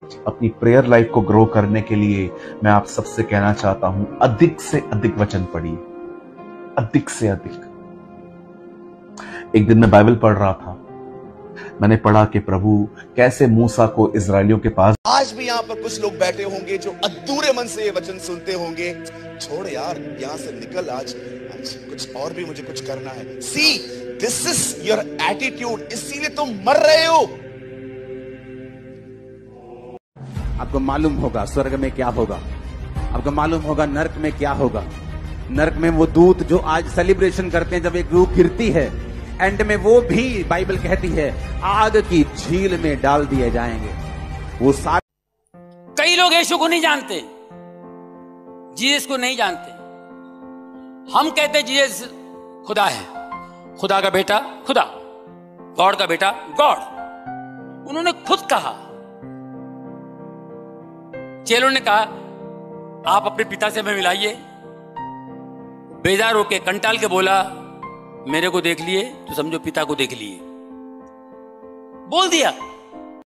अपनी prayer life को grow करने के लिए मैं आप सबसे कहना चाहता हूं, अधिक से अधिक वचन पढ़िए, अधिक से अधिक। एक दिन मैं बाइबल पढ़ रहा था, मैंने पढ़ा कि प्रभु कैसे मूसा को इजरायलियों के पास। आज भी यहां पर कुछ लोग बैठे होंगे जो अधूरे मन से ये वचन सुनते होंगे, छोड़ यार यहां से निकल, आज कुछ और भी मुझे कुछ करना है। See this is your attitude, इसीलिए तुम मर रहे हो। आपको मालूम होगा स्वर्ग में क्या होगा, आपको मालूम होगा नरक में क्या होगा। नरक में वो दूत जो आज सेलिब्रेशन करते हैं, जब एक रूह गिरती है, एंड में वो भी बाइबल कहती है आग की झील में डाल दिए जाएंगे। वो सारे कई लोग यीशु को नहीं जानते, जीसस को नहीं जानते। हम कहते जीसस खुदा है, खुदा का बेटा खुदा, गॉड का बेटा गॉड। उन्होंने खुद कहा, चेलों ने कहा आप अपने पिता से हमें मिलाइए। बेजार होके कंटाल के बोला मेरे को देख लिए तो समझो पिता को देख लिए, बोल दिया।